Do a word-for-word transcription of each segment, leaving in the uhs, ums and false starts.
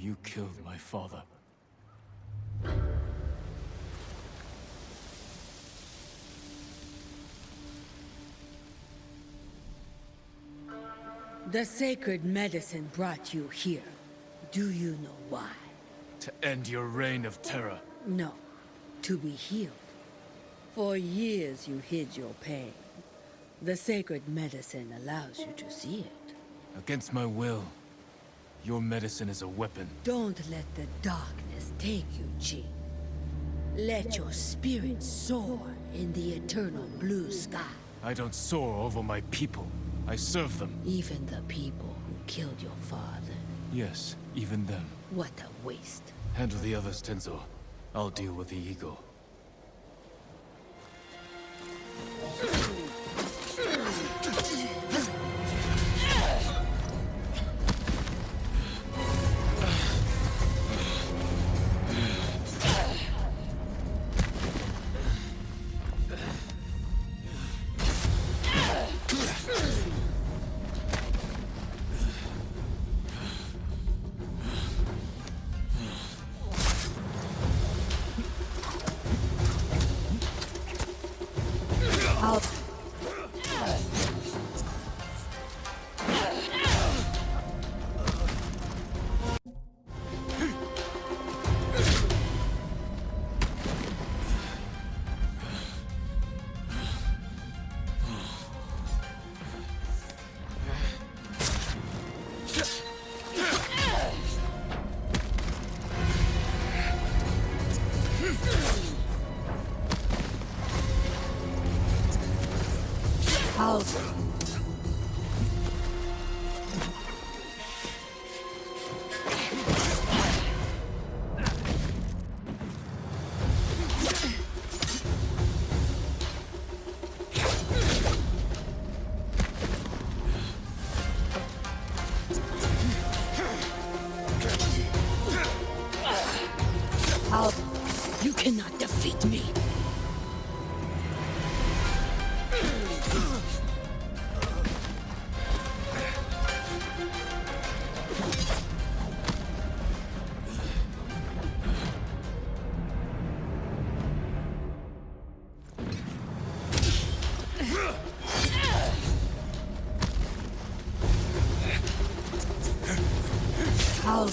You killed my father. The sacred medicine brought you here. Do you know why? To end your reign of terror. No, to be healed. For years you hid your pain. The sacred medicine allows you to see it. Against my will, your medicine is a weapon. Don't let the darkness take you, Chi. Let your spirit soar in the eternal blue sky. I don't soar over my people. I serve them. Even the people who killed your father. Yes, even them. What a waste. Handle the others, Tenzo. I'll deal with the eagle. You cannot defeat me. How?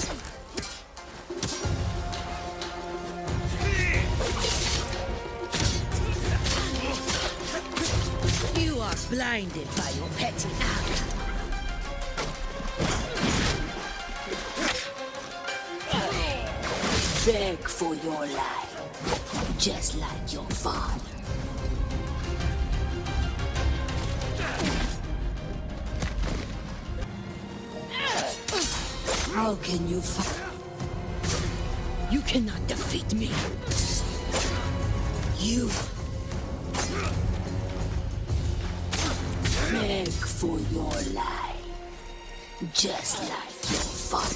You are blinded by your petty anger. Beg for your life, just like your father. How can you fight? You cannot defeat me. You beg for your life, just like your father.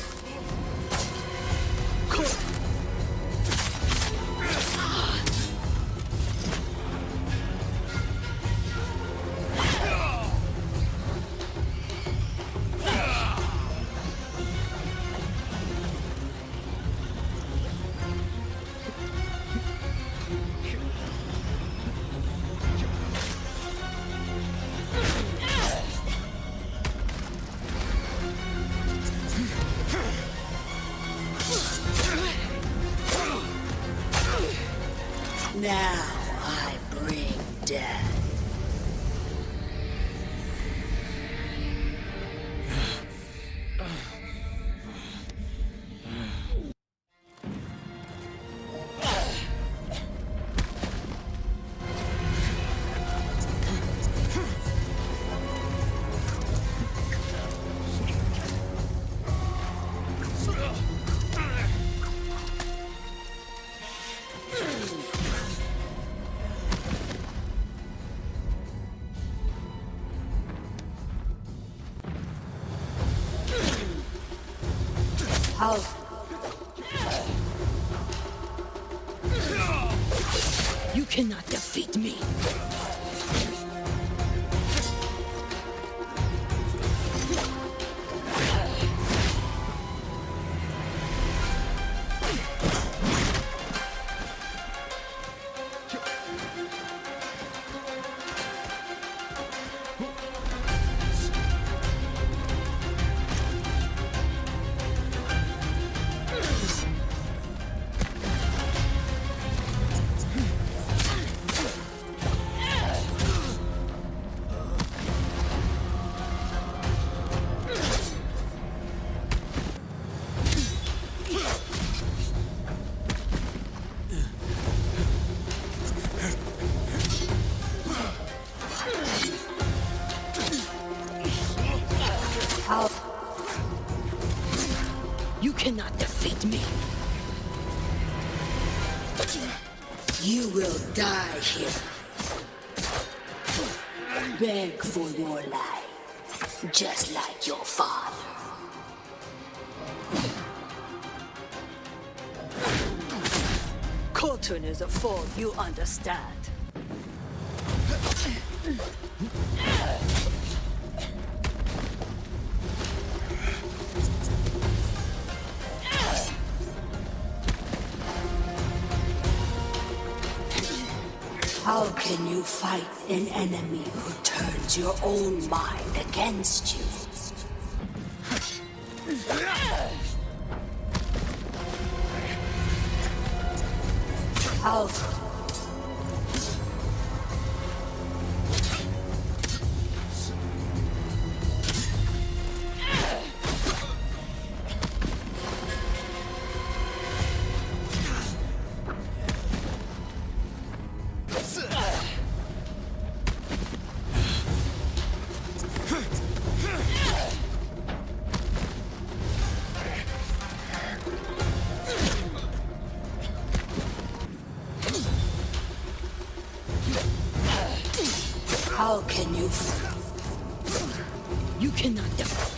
Now I bring death. How? You cannot defeat me. How? You cannot defeat me. You will die here. Beg for your life, just like your father. Khotun is a foe you understand. How can you fight an enemy who turns your own mind against you? How? How can you? You cannot defeat.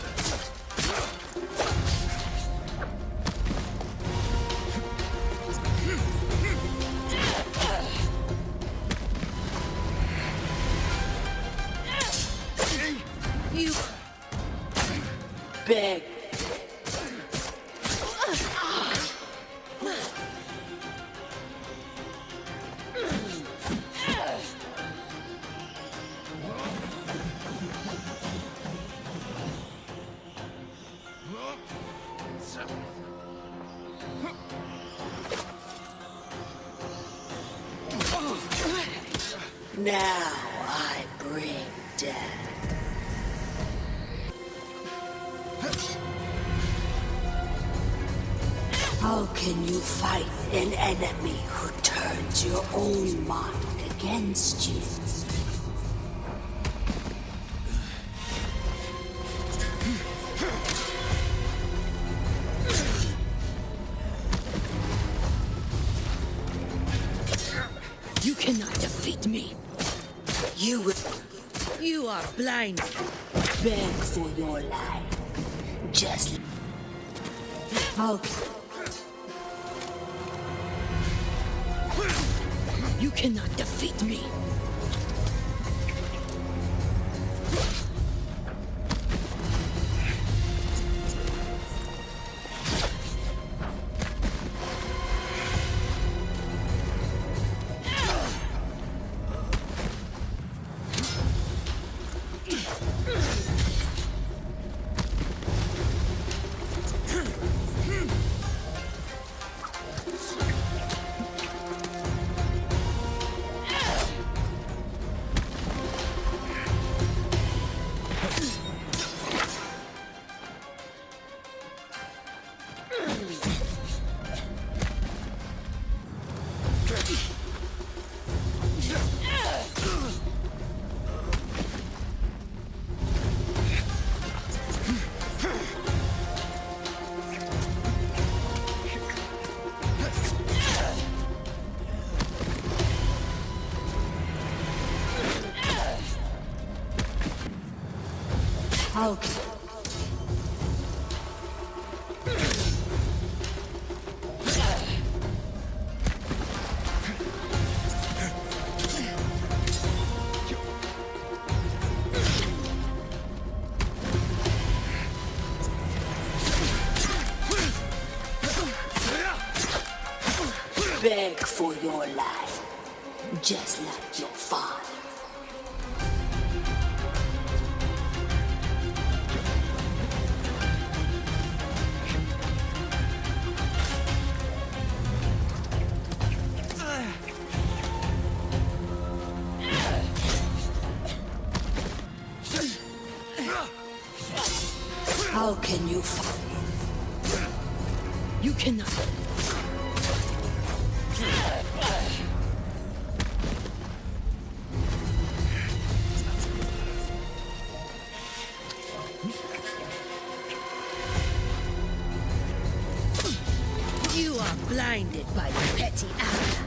You beg. Now I bring death. How can you fight an enemy who turns your own mind against you? You cannot defeat me. You will. You are blind. Beg for your life. Just. How? You cannot defeat me. How? beg for your life, just like your father. How can you fight? You cannot. You are blinded by your petty anger.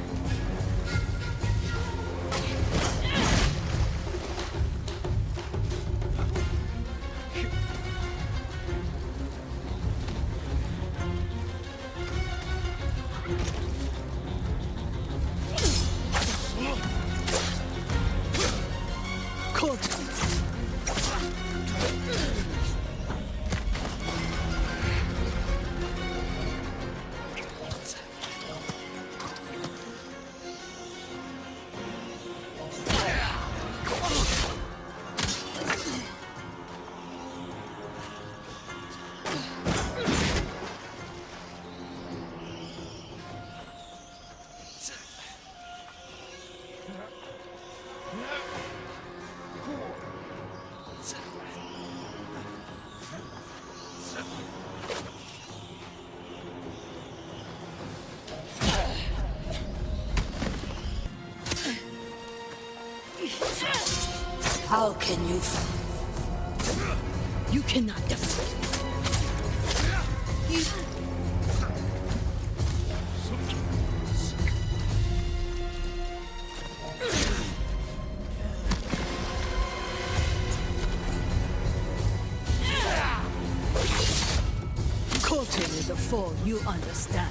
How can you fight? You cannot defeat. You... Colton is a fool, you understand.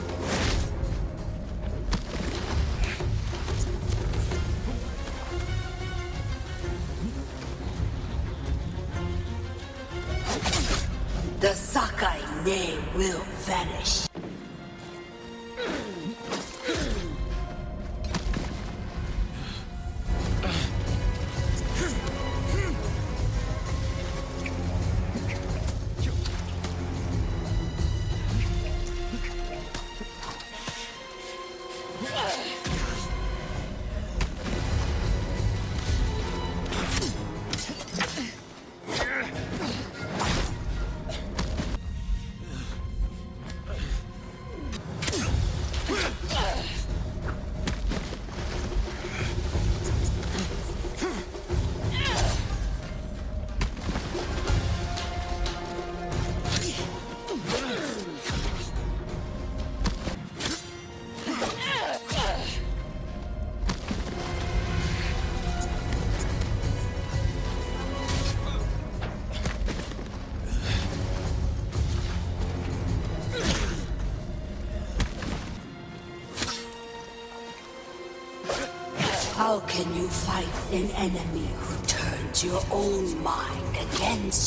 The Sakai name will vanish. How can you fight an enemy who turns your own mind against